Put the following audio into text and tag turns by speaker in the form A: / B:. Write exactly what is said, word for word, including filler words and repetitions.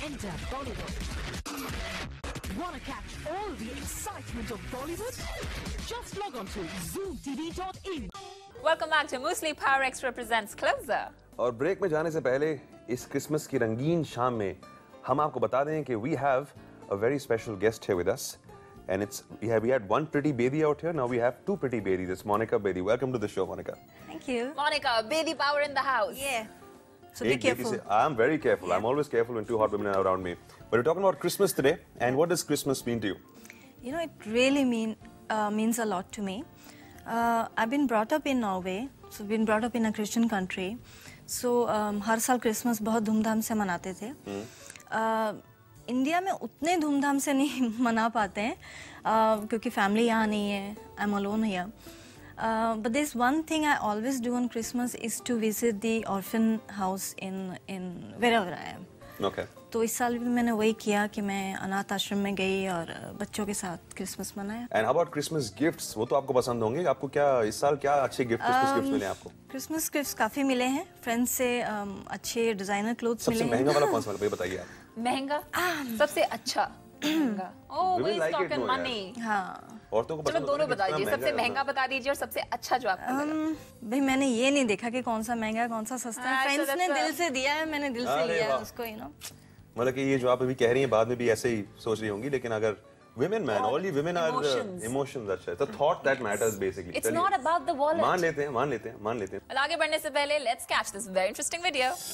A: Enter Bollywood. Wanna catch all the excitement of Bollywood? Just log on to zoom t v dot in.
B: Welcome back to Muesli Power Extra presents Closer.
C: और break में जाने से पहले इस Christmas की रंगीन शाम में हम आपको बता दें कि we have a very special guest here with us, and it's we have we had one pretty baby out here. Now we have two pretty babies. It's Monica Bedi. Welcome to the show, Monica.
D: Thank you.
B: Monica, baby power in the house.
D: Yeah. So be
C: एक बेटी
D: careful.
C: से- I'm very careful.
D: Yeah.
C: I'm always careful when two hot women are around me. But we're talking about Christmas today, and what does Christmas mean to you?
D: You know, it really mean uh, means a lot to me. Uh, I've been brought up in Norway, so been brought up in a Christian country. So um, हर साल Christmas बहुत धूमधाम से मनाते थे. uh, India में उतने धूमधाम से नहीं मना पाते हैं uh, क्योंकि फैमिली यहाँ नहीं है. I'm alone here. Uh, but there's one thing I always do on Christmas is to visit the orphan house in in wherever I am.
C: Okay.
D: तो इस साल भी मैंने वही किया कि मैं अनाथ आश्रम में गई और बच्चों के साथ क्रिसमस मनाया.
C: And how about Christmas gifts? वो तो आपको पसंद होंगे. आपको क्या इस साल क्या अच्छे गिफ्ट Christmas गिफ्ट्स मिले आपको?
D: क्रिसमस गिफ्ट्स काफी मिले हैं. फ्रेंड्स से um, अच्छे डिजाइनर क्लोथ्स मिले
C: सबसे
D: हैं.
C: महंगा वाला कौन सा वाला? भाई बताइए आप.
B: महंगा सबसे अच्छा महंगा. Oh,
C: We will
B: he's
C: like it
B: talking
C: more,
B: money.
D: हाँ.
C: औरतों को
B: चलो
C: पसंद
B: दोनों
C: होता है कि
B: बता
C: इतना
B: दीजिए. सबसे
C: है
B: महंगा बता दीजिए और सबसे अच्छा जो आपको लगा.
D: Um, भाई मैंने ये नहीं देखा कि कौन सा महंगा है कौन सा सस्ता है.
B: हाँ,
D: फ्रेंड्स
B: so
D: ने
B: that's a-
D: दिल से दिया है, मैंने दिल से
C: अरे
D: लिया है
C: वाह.
D: उसको, यू नो.
C: मतलब कि ये जो आप अभी कह रही हैं बाद में भी ऐसे ही सोच रही होंगी, लेकिन अगर women man, all you women are uh,
B: Emotions.
C: emotions. अच्छा, the thought that matters basically.
B: It's
C: चलिए.
B: not about the wallet.
C: मान लेते हैं, मान लेते हैं, मान लेते हैं.
B: आगे बढ़ने से पहले let's catch this very interesting video.